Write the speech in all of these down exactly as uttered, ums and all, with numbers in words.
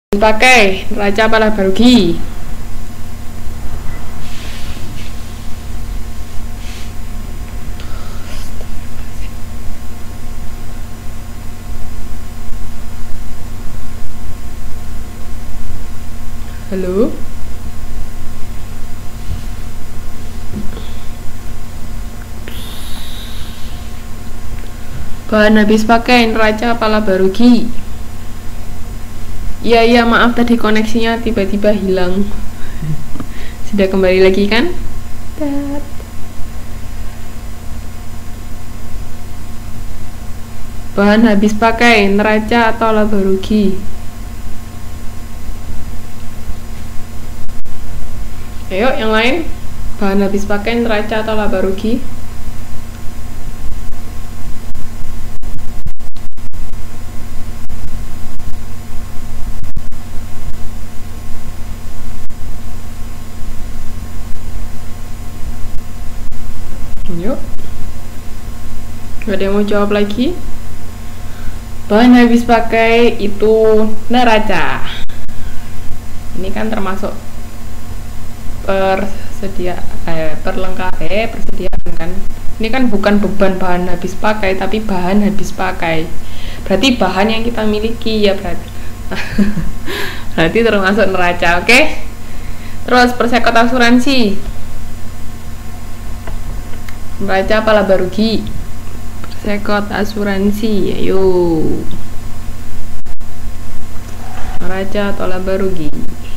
Dipakai neraca apa laba rugi? Halo? Bahan habis pakai neraca apa laba rugi? Iya iya maaf tadi koneksinya tiba-tiba hilang. Sudah kembali lagi kan? Dat. Bahan habis pakai neraca atau laba rugi? Ayo yang lain. Bahan habis pakai neraca atau laba rugi? Yuk, gak ada yang mau jawab lagi. Bahan habis pakai itu neraca. Ini kan termasuk persedia eh, perlengkap eh persediaan kan. Ini kan bukan beban bahan habis pakai, tapi bahan habis pakai. Berarti bahan yang kita miliki ya berarti. Berarti termasuk neraca, oke? Okay? Terus persekot asuransi. Neraca apa laba rugi? Persekot asuransi, ayo. Neraca atau laba rugi?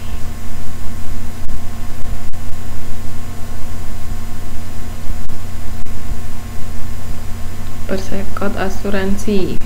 Persekot asuransi.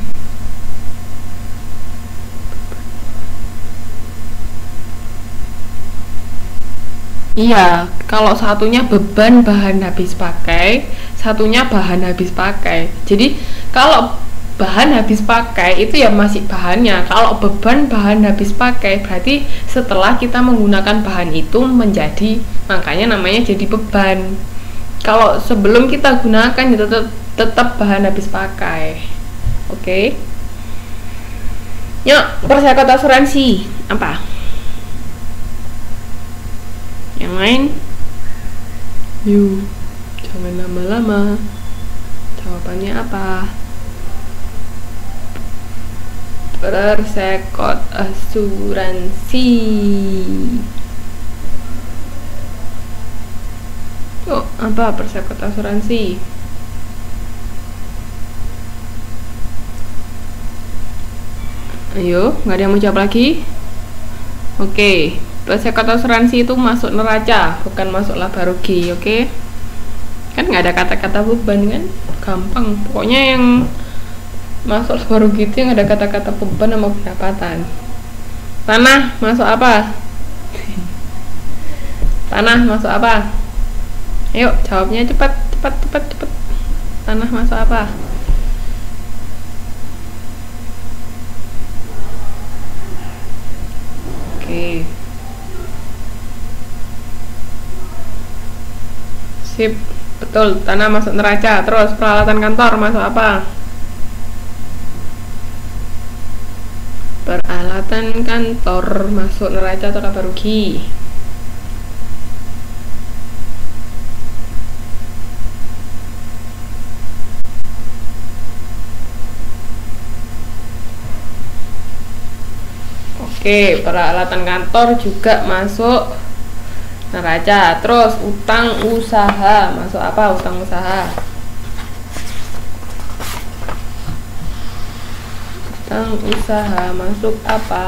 Iya, kalau satunya beban bahan habis pakai, satunya bahan habis pakai. Jadi kalau bahan habis pakai itu ya masih bahannya. Kalau beban bahan habis pakai berarti setelah kita menggunakan bahan itu menjadi, makanya namanya jadi beban. Kalau sebelum kita gunakan itu tetap, tetap bahan habis pakai. Oke. Okay? Yuk, persekot asuransi apa? Yang lain? Yuk, jangan lama-lama. Jawabannya apa? Persekot asuransi. Oh, apa persekot asuransi? Ayo, nggak ada yang mau jawab lagi? Oke. Okay. Persekot asuransi itu masuk neraca, bukan masuk laba rugi, oke? Okay? Kan nggak ada kata-kata beban kan? Gampang. Pokoknya yang masuk laba rugi itu yang ada kata-kata beban sama pendapatan. Tanah masuk apa? Tanah masuk apa? Ayo jawabnya cepat, cepat, cepat, cepat. Tanah masuk apa? Oke. Okay. Sip, betul, tanah masuk neraca. Terus peralatan kantor masuk apa? Peralatan kantor masuk neraca atau laba rugi? Oke, peralatan kantor juga masuk neraca. Terus utang usaha masuk apa? Utang usaha. Utang usaha masuk apa?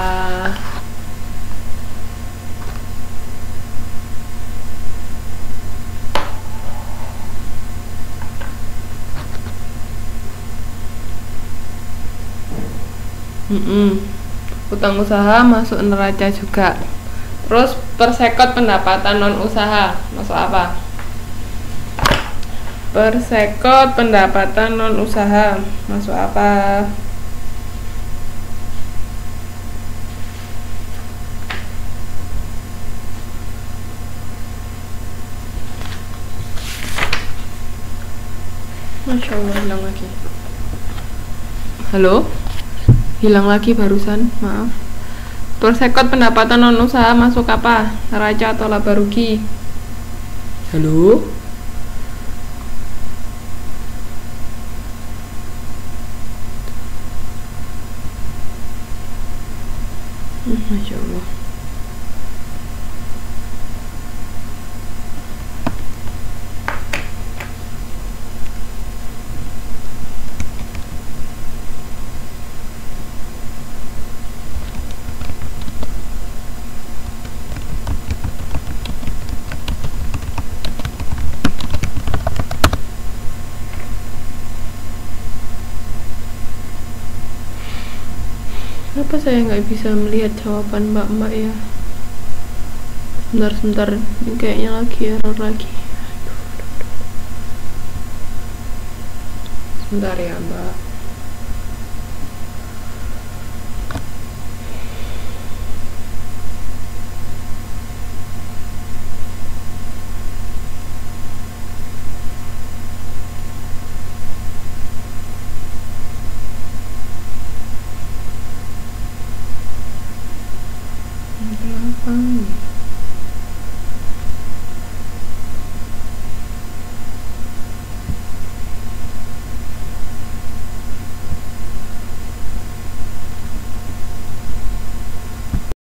Mm-mm. Utang usaha masuk neraca juga. Terus persekot pendapatan non usaha masuk apa? Persekot pendapatan non usaha masuk apa? Masya Allah, hilang lagi. Halo? Hilang lagi barusan, maaf. Persekot pendapatan non usaha masuk apa? Neraca atau laba rugi? Halo? Hmm, Masya Allah. Kenapa saya nggak bisa melihat jawaban mbak-mbak ya? Sebentar-sebentar, ini kayaknya lagi error lagi. Sebentar ya mbak. Kenapa?